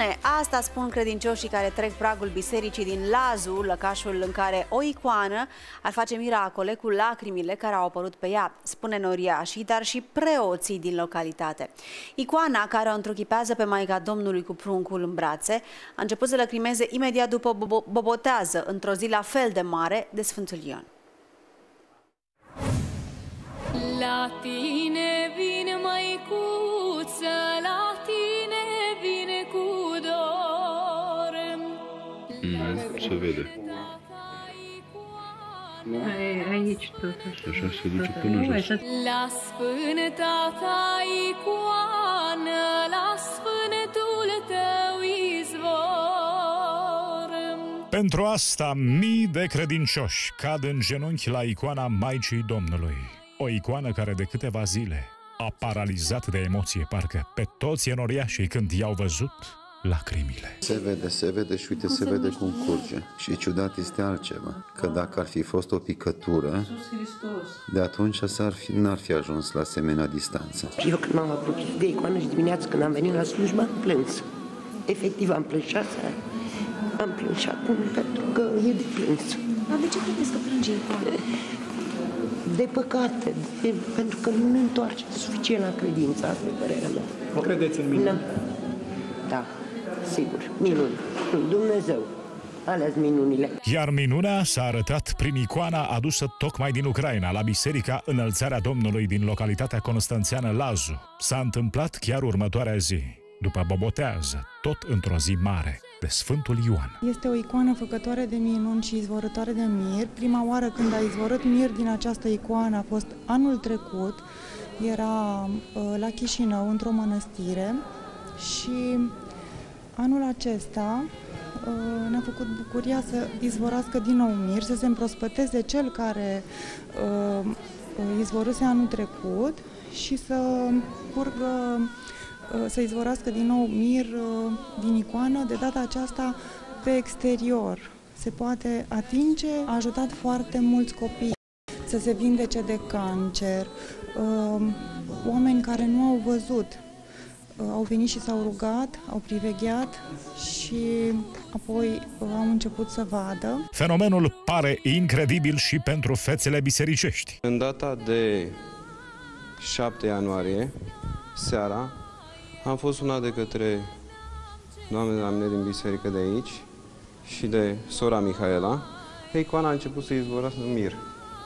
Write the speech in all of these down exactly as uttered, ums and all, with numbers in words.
minune! Asta spun credincioșii care trec pragul bisericii din Lazu, lăcașul în care o icoană ar face miracole cu lacrimile care au apărut pe ea, spune noriașii, dar și preoții din localitate. Icoana, care o întruchipează pe Maica Domnului cu pruncul în brațe, a început să lacrimeze imediat după bobotează, într-o zi la fel de mare, de Sfântul Ion. La tine vine, măicuță, la tine vine cu dor. Mm, se vede. Aici tot așa. Așa se duce până jos. La sfânta ta icoană, la sfântul tău izvor. Pentru asta mii de credincioși cad în genunchi la icoana Maicii Domnului. O icoană care de câteva zile a paralizat de emoție parcă pe toți enoriașii când i-au văzut lacrimile. Se vede, se vede și uite, se vede cum curge. Și ciudat este altceva, că dacă ar fi fost o picătură, de atunci n-ar fi ajuns la asemenea distanță. Eu când m-am apropiat de icoană și dimineața când am venit la slujbă, am plâns. Efectiv am plâns șase ani. Am plâns și acum pentru că e de plâns. Dar de ce credeți că plânge icoana? De păcate, de, pentru că nu ne întoarce suficient la credința, asta e părerea mea. Credeți în minuni? Da, sigur, minuni. Dumnezeu, alea-s minunile. Iar minunea s-a arătat prin icoana adusă tocmai din Ucraina, la Biserica Înălțarea Domnului din localitatea constanțeană Lazu. S-a întâmplat chiar următoarea zi, după bobotează, tot într-o zi mare, de Sfântul Ioan. Este o icoană făcătoare de minuni și izvorătoare de mir. Prima oară când a izvorât mir din această icoană a fost anul trecut. Era uh, la Chișinău, într-o mănăstire, și anul acesta uh, ne-a făcut bucuria să izvorască din nou mir, să se împrospăteze cel care uh, izvorâse anul trecut și să curgă, să izvorască din nou mir din icoană, de data aceasta pe exterior. Se poate atinge, a ajutat foarte mulți copii să se vindece de cancer, oameni care nu au văzut, au venit și s-au rugat, au privegheat și apoi au început să vadă. Fenomenul pare incredibil și pentru fețele bisericești. În data de șapte ianuarie, seara, am fost sunat de către doamne de la mine din biserică de aici și de sora Mihaela. Icoana a început să izvorască mir.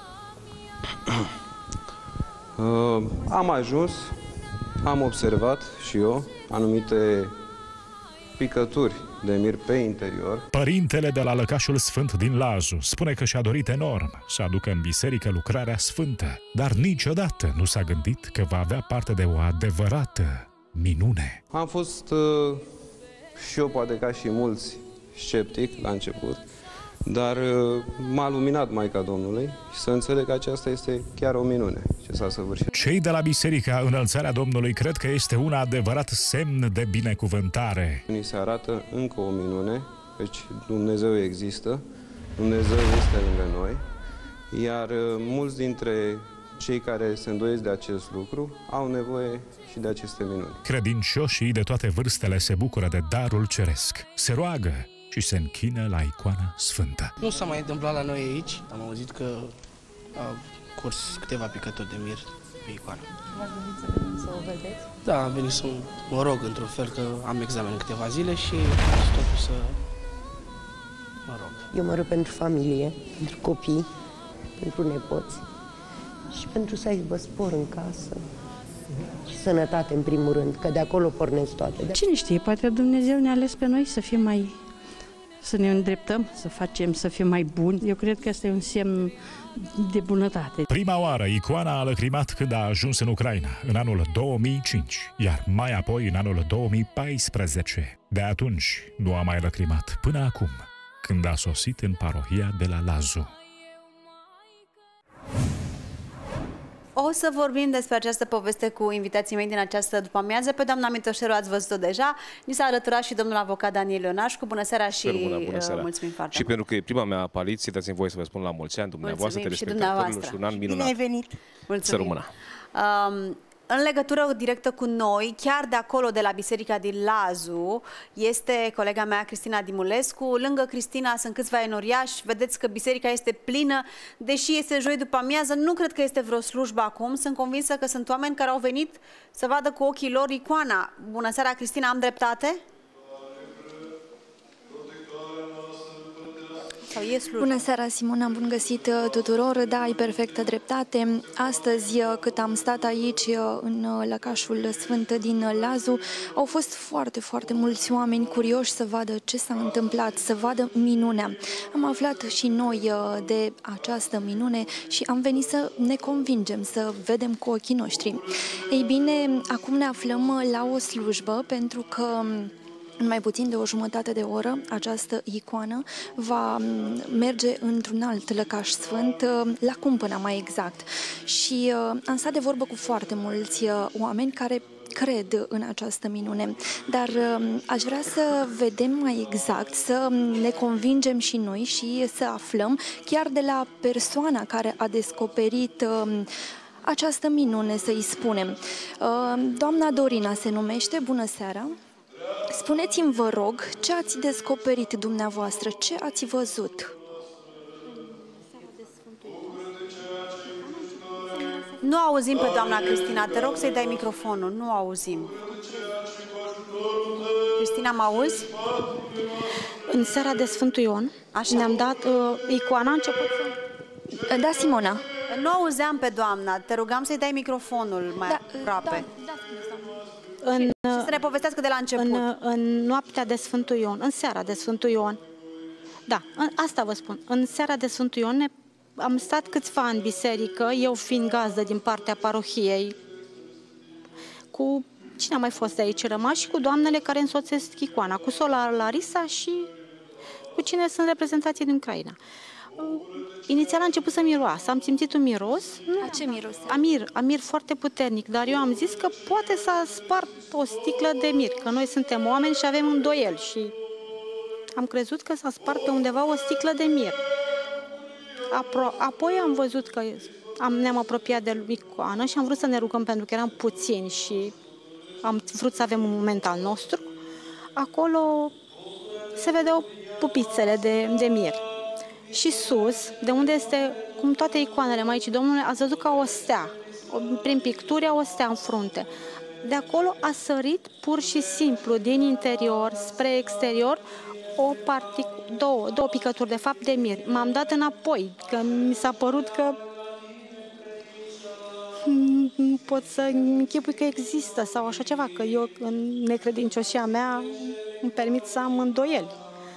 uh, am ajuns, am observat și eu anumite picături de mir pe interior. Părintele de la lăcașul sfânt din Lazu spune că și-a dorit enorm să aducă în biserică lucrarea sfântă, dar niciodată nu s-a gândit că va avea parte de o adevărată minune. Am fost uh, și eu, poate ca și mulți, sceptic la început, dar uh, m-a luminat Maica Domnului și să înțeleg că aceasta este chiar o minune ce s-a săvârșit. Cei de la Biserica Înălțarea Domnului cred că este un adevărat semn de binecuvântare. Ni se arată încă o minune, deci Dumnezeu există, Dumnezeu este lângă noi, iar uh, mulți dintre cei care se îndoiesc de acest lucru au nevoie și de aceste minuni. Credincioșii de toate vârstele se bucură de darul ceresc, se roagă și se închină la icoana sfântă. Nu s-a mai întâmplat la noi aici. Am auzit că au curs câteva picături de mir pe icoană. V-ați gândit să veniți să o vedeți? Da, am venit să mă rog într-un fel, că am examen în câteva zile și totul să mă rog. Eu mă rog pentru familie, pentru copii, pentru nepoți și pentru să aibă spor în casă și sănătate în primul rând, că de acolo pornesc toate. Cine știe, poate Dumnezeu ne-a ales pe noi să fim mai, să ne îndreptăm, să facem, să fim mai buni. Eu cred că este un semn de bunătate. Prima oară icoana a lăcrimat când a ajuns în Ucraina, în anul două mii cinci, iar mai apoi în anul două mii paisprezece. De atunci nu a mai lăcrimat până acum, când a sosit în parohia de la Lazu. O să vorbim despre această poveste cu invitații mei din această după-amiază. Pe doamna Mitoșeru ați văzut-o deja. Ni s-a alăturat și domnul avocat Daniel Ionașcu. Bună seara și bună, bună seara. Mulțumim foarte și mult. pentru că e prima mea apariție, dați-mi voie să vă spun la mulți ani, dumneavoastră, telespectatorilor, și un an minunat. Bine ai venit! Mulțumim! Să rămână! Um, În legătură directă cu noi, chiar de acolo, de la Biserica din Lazu, este colega mea, Cristina Dimulescu. Lângă Cristina sunt câțiva enoriași. Vedeți că biserica este plină, deși este joi după amiază. Nu cred că este vreo slujbă acum. Sunt convinsă că sunt oameni care au venit să vadă cu ochii lor icoana. Bună seara, Cristina, am dreptate? Bună seara, Simona, bun găsit tuturor. Da, ai perfectă dreptate. Astăzi, cât am stat aici în lăcașul sfânt din Lazu, au fost foarte, foarte mulți oameni curioși să vadă ce s-a întâmplat, să vadă minunea. Am aflat și noi de această minune și am venit să ne convingem, să vedem cu ochii noștri. Ei bine, acum ne aflăm la o slujbă pentru că în mai puțin de o jumătate de oră, această icoană va merge într-un alt lăcaș sfânt, la Cumpăna mai exact. Și am stat de vorbă cu foarte mulți oameni care cred în această minune, dar aș vrea să vedem mai exact, să ne convingem și noi și să aflăm chiar de la persoana care a descoperit această minune, să-i spunem. Doamna Dorina se numește. Bună seara! Spuneți-mi, vă rog, ce ați descoperit dumneavoastră, ce ați văzut? Nu auzim pe doamna Cristina, te rog să-i dai microfonul, nu auzim. Cristina, mă auzi? În seara de Sfântul Ion ne-am dat uh, icoana, a început să... Da, Simona. Nu auzeam pe doamna, te rugam să-i dai microfonul mai da, aproape. Da, da, În, și să ne povestească de la început. În, în noaptea de Sfântul Ion, în seara de Sfântul Ion, da, în, asta vă spun, în seara de Sfântul Ion ne, am stat câțiva în biserică, eu fiind gazdă din partea parohiei, cu cine a mai fost de aici rămas și cu doamnele care însoțesc icoana, cu sora Larisa și cu cine sunt reprezentații din Ucraina. Inițial a început să miroasă, am simțit un miros. A ce miros? Amir, amir foarte puternic, dar eu am zis că poate s-a spart o sticlă de mir, că noi suntem oameni și avem îndoieli și am crezut că s-a spart pe undeva o sticlă de mir. Apro apoi am văzut că am, ne-am apropiat de icoană și am vrut să ne rugăm pentru că eram puțini și am vrut să avem un moment al nostru. Acolo se vedeau pupițele de, de mir. Și sus, de unde este, cum toate icoanele Maicii Domnului, ați văzut ca o stea, prin picturi o stea în frunte. De acolo a sărit pur și simplu, din interior spre exterior, o partic- două, două picături, de fapt, de mir. M-am dat înapoi, că mi s-a părut că nu pot să închipui că există sau așa ceva, că eu, în necredincioșia mea, îmi permit să am îndoieli.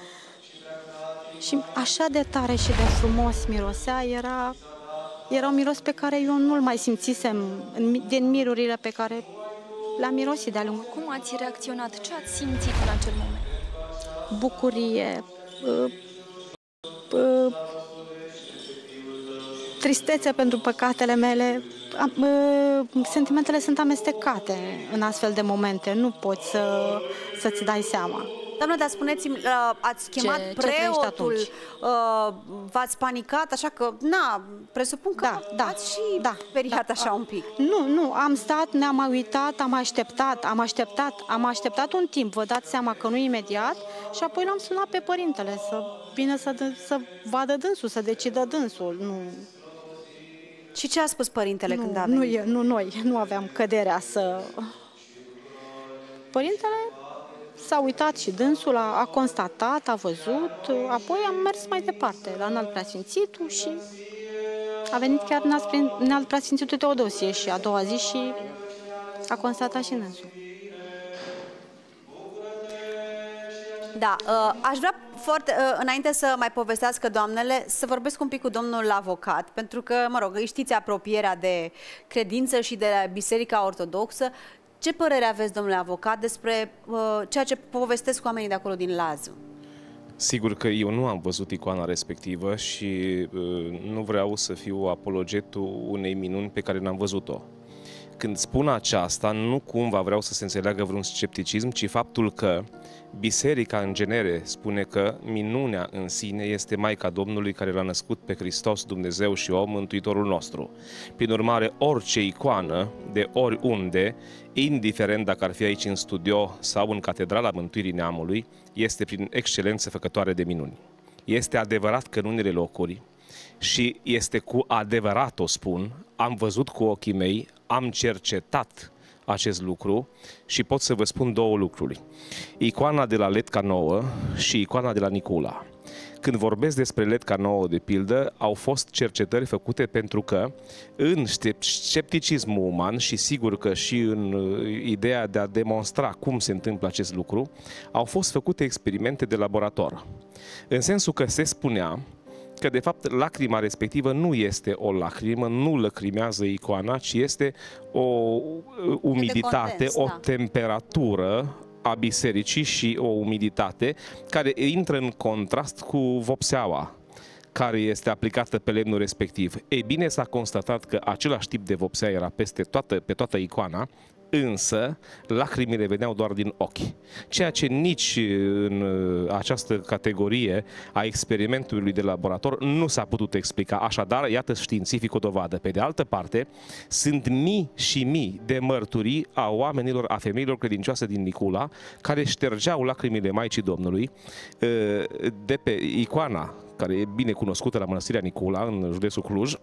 Și așa de tare și de frumos mirosea, era, era un miros pe care eu nu-l mai simțisem din mirurile pe care le-am mirosit de-a lungul. Cum ați reacționat? Ce ați simțit în acel moment? Bucurie, uh, uh, tristețe pentru păcatele mele. Uh, sentimentele sunt amestecate în astfel de momente, nu poți să, să-ți dai seama. Doamnă, dar spuneți-mi, ați chemat ce, preotul, ce v-ați panicat, așa că, na, presupun că da, da, ați și da, speriat da, așa da. un pic. Nu, nu, am stat, ne-am uitat, am așteptat, am așteptat, am așteptat un timp, vă dați seama că nu imediat, și apoi l-am sunat pe părintele să vină să, să vadă dânsul, să decidă dânsul. Nu. Și ce a spus părintele nu, când a venit? Nu, nu, noi nu aveam căderea să... Părintele s-a uitat și dânsul, a, a constatat, a văzut, apoi am mers mai departe la Înalt Preasfințitul și a venit chiar în Înalt Preasfințitul Teodosie și a doua zi și a constatat și dânsul. Da, aș vrea foarte, înainte să mai povestească doamnele, să vorbesc un pic cu domnul avocat, pentru că, mă rog, îi știți apropierea de credință și de Biserica Ortodoxă. Ce părere aveți, domnule avocat, despre uh, ceea ce povestesc oamenii de acolo din Lazu? Sigur că eu nu am văzut icoana respectivă și uh, nu vreau să fiu apologetul unei minuni pe care n-am văzut-o. Când spun aceasta, nu cumva vreau să se înțeleagă vreun scepticism, ci faptul că Biserica în genere spune că minunea în sine este Maica Domnului care l-a născut pe Hristos, Dumnezeu și om, Mântuitorul nostru. Prin urmare, orice icoană, de oriunde, indiferent dacă ar fi aici în studio sau în Catedrala Mântuirii Neamului, este prin excelență făcătoare de minuni. Este adevărat că în unele locuri, și este cu adevărat, o spun, am văzut cu ochii mei, am cercetat acest lucru și pot să vă spun două lucruri. Icoana de la Letca Nouă și icoana de la Nicula. Când vorbesc despre Letca Nouă, de pildă, au fost cercetări făcute pentru că în scepticismul uman și sigur că și în ideea de a demonstra cum se întâmplă acest lucru, au fost făcute experimente de laborator. În sensul că se spunea că de fapt lacrima respectivă nu este o lacrimă, nu lăcrimează icoana, ci este o umiditate, condens, o da. temperatură a bisericii și o umiditate care intră în contrast cu vopseaua care este aplicată pe lemnul respectiv. Ei bine, s-a constatat că același tip de vopsea era peste toată, pe toată icoana, însă lacrimile veneau doar din ochi. Ceea ce nici în această categorie a experimentului de laborator nu s-a putut explica. Așadar, iată științific o dovadă. Pe de altă parte, sunt mii și mii de mărturii a oamenilor, a femeilor credincioase din Nicula, care ștergeau lacrimile Maicii Domnului de pe icoana, care e bine cunoscută la Mănăstirea Nicula, în județul Cluj,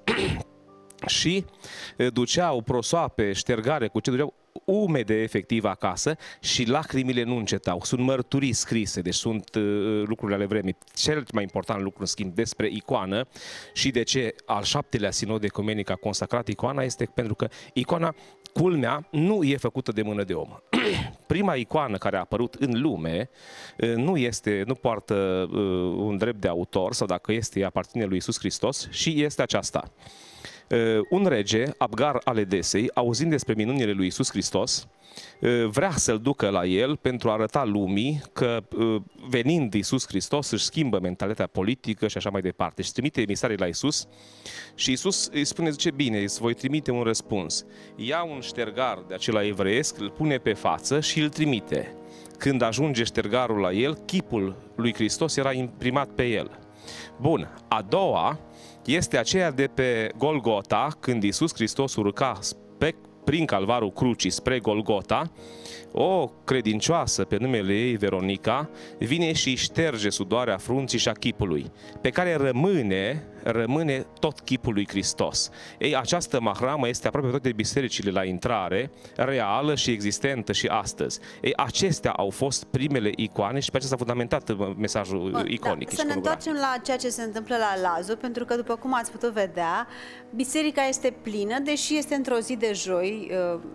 și duceau prosoape, ștergare, cu ce duceau, umede efectiv acasă și lacrimile nu încetau. Sunt mărturii scrise, deci sunt uh, lucrurile ale vremii. Cel mai important lucru, în schimb, despre icoană și de ce al șaptelea sinod ecumenic a consacrat icoana este pentru că icoana, culmea, nu e făcută de mână de om. Prima icoană care a apărut în lume uh, nu, este, nu poartă uh, un drept de autor sau dacă este, aparține lui Iisus Hristos și este aceasta. Uh, un rege, Abgar al Edesei, auzind despre minunile lui Iisus Hristos, uh, vrea să-l ducă la el pentru a arăta lumii că uh, venind Iisus Hristos își schimbă mentalitatea politică și așa mai departe. Și trimite emisarii la Iisus și Iisus îi spune, zice, bine, îți voi trimite un răspuns. Ia un ștergar de acela evreiesc, îl pune pe față și îl trimite. Când ajunge ștergarul la el, chipul lui Hristos era imprimat pe el. Bun, a doua este aceea de pe Golgota, când Iisus Hristos urca pe, prin calvarul crucii spre Golgota, o credincioasă pe numele ei, Veronica, vine și șterge sudoarea frunții și a chipului, pe care rămâne, rămâne tot chipul lui Hristos. Ei, această mahramă este aproape toate bisericile la intrare, reală și existentă și astăzi. Ei, acestea au fost primele icoane și pe aceasta s-a fundamentat mesajul Bun, iconic. Da. Să ne întoarcem la ceea ce se întâmplă la Lazu, pentru că, după cum ați putut vedea, biserica este plină, deși este într-o zi de joi.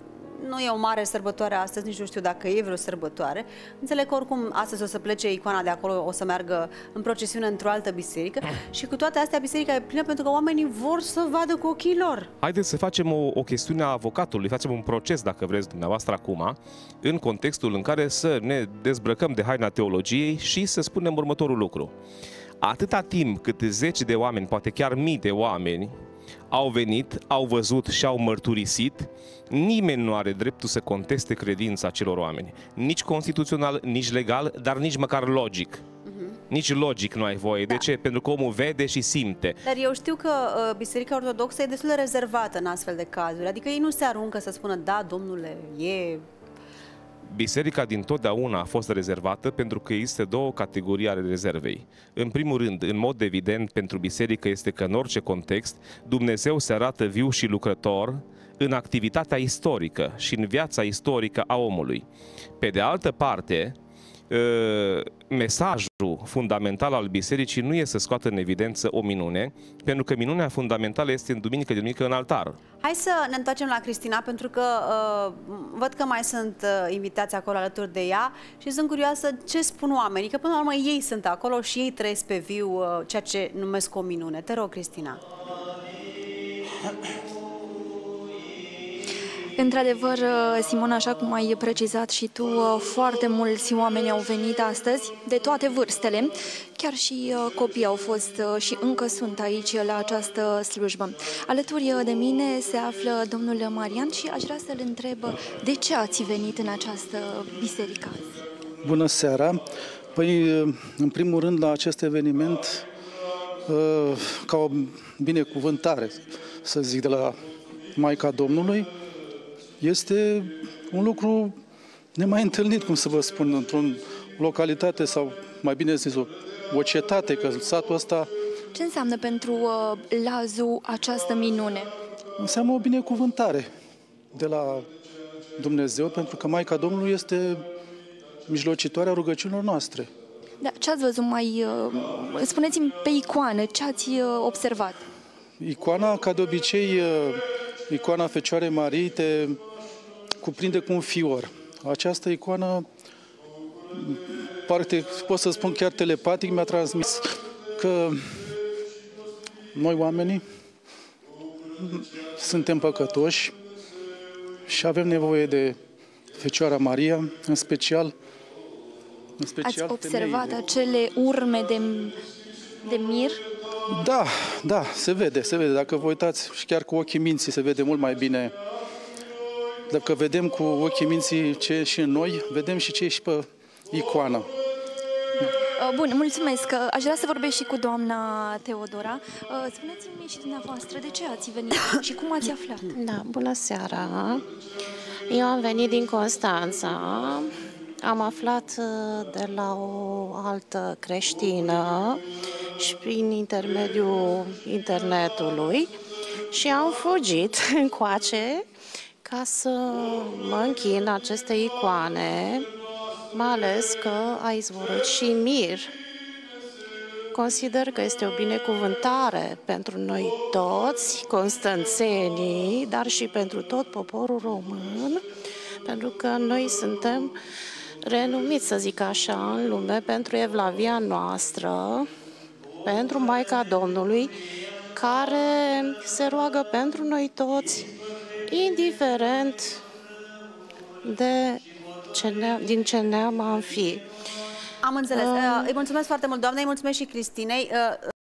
Nu e o mare sărbătoare astăzi, nici nu știu dacă e vreo sărbătoare. Înțeleg că oricum astăzi o să plece icoana de acolo, o să meargă în procesiune într-o altă biserică și cu toate astea biserica e plină pentru că oamenii vor să vadă cu ochii lor. Haideți să facem o, o chestiune a avocatului, facem un proces, dacă vreți dumneavoastră acum, în contextul în care să ne dezbrăcăm de haina teologiei și să spunem următorul lucru. Atâta timp cât zeci de oameni, poate chiar mii de oameni, au venit, au văzut și au mărturisit, nimeni nu are dreptul să conteste credința acelor oameni. Nici constituțional, nici legal, dar nici măcar logic. Uh-huh. Nici logic nu ai voie. Da. De ce? Pentru că omul vede și simte. Dar eu știu că uh, Biserica Ortodoxă e destul de rezervată în astfel de cazuri. Adică ei nu se aruncă să spună, da, domnule, e... Biserica dintotdeauna a fost rezervată pentru că există două categorii ale rezervei. În primul rând, în mod evident pentru biserică este că în orice context Dumnezeu se arată viu și lucrător în activitatea istorică și în viața istorică a omului. Pe de altă parte, mesajul fundamental al bisericii nu e să scoată în evidență o minune, pentru că minunea fundamentală este în duminică de duminică în altar. Hai să ne întoarcem la Cristina, pentru că uh, văd că mai sunt uh, invitați acolo alături de ea și sunt curioasă ce spun oamenii, că până la urmă ei sunt acolo și ei trăiesc pe viu uh, ceea ce numesc o minune. Te rog, Cristina. Într-adevăr, Simona, așa cum ai precizat și tu, foarte mulți oameni au venit astăzi, de toate vârstele, chiar și copii au fost și încă sunt aici la această slujbă. Alături de mine se află domnul Marian și aș vrea să-l întreb de ce ați venit în această biserică. Bună seara! Păi, în primul rând, la acest eveniment, ca o binecuvântare, să zic, de la Maica Domnului, este un lucru nemai întâlnit, cum să vă spun, într-o localitate sau, mai bine zis, o, o cetate, că satul ăsta... Ce înseamnă pentru uh, Lazu această minune? Înseamnă o binecuvântare de la Dumnezeu, pentru că Maica Domnului este mijlocitoarea rugăciunilor noastre. Da, ce ați văzut mai... Uh, spuneți-mi pe icoană, ce ați uh, observat? Icoana, ca de obicei, uh, icoana Fecioarei Mariei te cuprinde cu un fior. Această icoană, parte, pot să spun chiar telepatic, mi-a transmis că noi oamenii suntem păcătoși și avem nevoie de Fecioara Maria, în special, în special Ați observat femeile. acele urme de, de mir? Da, da, se vede, se vede. Dacă vă uitați și chiar cu ochii minții se vede mult mai bine. Dacă vedem cu ochii minții ce e și în noi, vedem și ce e și pe icoană. Bun, mulțumesc. Aș vrea să vorbesc și cu doamna Teodora. Spuneți-mi și dumneavoastră de ce ați venit și cum ați aflat? Da, bună seara. Eu am venit din Constanța. Am aflat de la o altă creștină și prin intermediul internetului și am fugit încoace ca să mă închin aceste icoane, mai ales că a izvorât și mir. Consider că este o binecuvântare pentru noi toți, constanțenii, dar și pentru tot poporul român, pentru că noi suntem renumiți, să zic așa, în lume pentru evlavia noastră, pentru Maica Domnului, care se roagă pentru noi toți, indiferent de ce neam, din ce neam am fi. Am înțeles. Uh, îi mulțumesc foarte mult, doamne, îi mulțumesc și Cristinei. Uh,